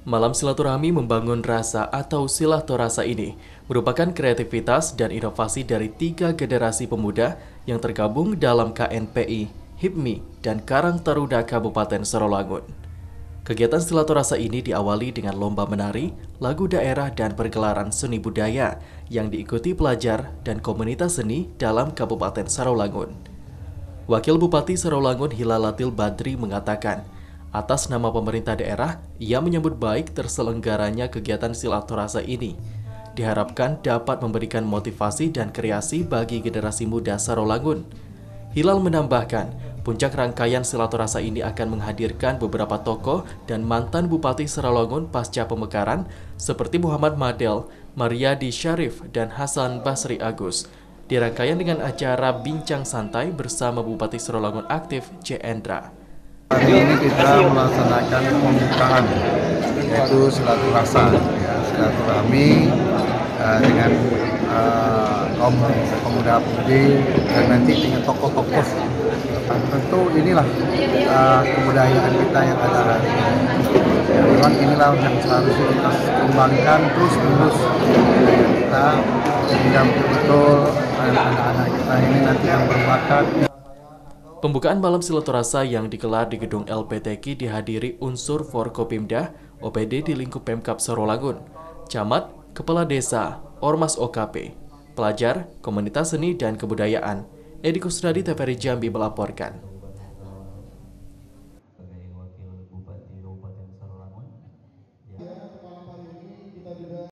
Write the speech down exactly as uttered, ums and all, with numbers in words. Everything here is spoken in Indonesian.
Malam silaturahmi membangun rasa atau silaturasa ini merupakan kreativitas dan inovasi dari tiga generasi pemuda yang tergabung dalam K N P I, HIPMI, dan Karang Taruna Kabupaten Sarawangun. Kegiatan silaturasa ini diawali dengan lomba menari, lagu daerah, dan pergelaran seni budaya yang diikuti pelajar dan komunitas seni dalam Kabupaten Sarawangun. Wakil Bupati Sarawangun Hilalatil Badri mengatakan, atas nama pemerintah daerah, ia menyambut baik terselenggaranya kegiatan silaturasa ini. Diharapkan dapat memberikan motivasi dan kreasi bagi generasi muda Sarawangun. Hilal menambahkan, puncak rangkaian silaturasa ini akan menghadirkan beberapa tokoh dan mantan Bupati Sarawangun pasca pemekaran seperti Muhammad Madel, Mariadi Syarif, dan Hasan Basri Agus. Dirangkaian dengan acara Bincang Santai bersama Bupati Sarawangun aktif C. Endra. Hari ini kita melaksanakan pembukaan, yaitu silaturasa, ya, silaturahmi uh, dengan uh, kaum pemuda-pemudi dan nanti dengan tokoh-tokoh. Tentu inilah uh, kebudayaan kita yang ada hari ini. Memang inilah yang seharusnya kita kembangkan terus-menerus budaya kita, sehingga betul-betul anak-anak kita ini nanti yang berbakat. Pembukaan malam silaturasa yang digelar di gedung L P T K dihadiri unsur Forkopimda, O P D di lingkup Pemkab Sarawangun, camat, kepala desa, ormas O K P, pelajar, komunitas seni dan kebudayaan. Edi Kusnadi, T V R I Jambi melaporkan.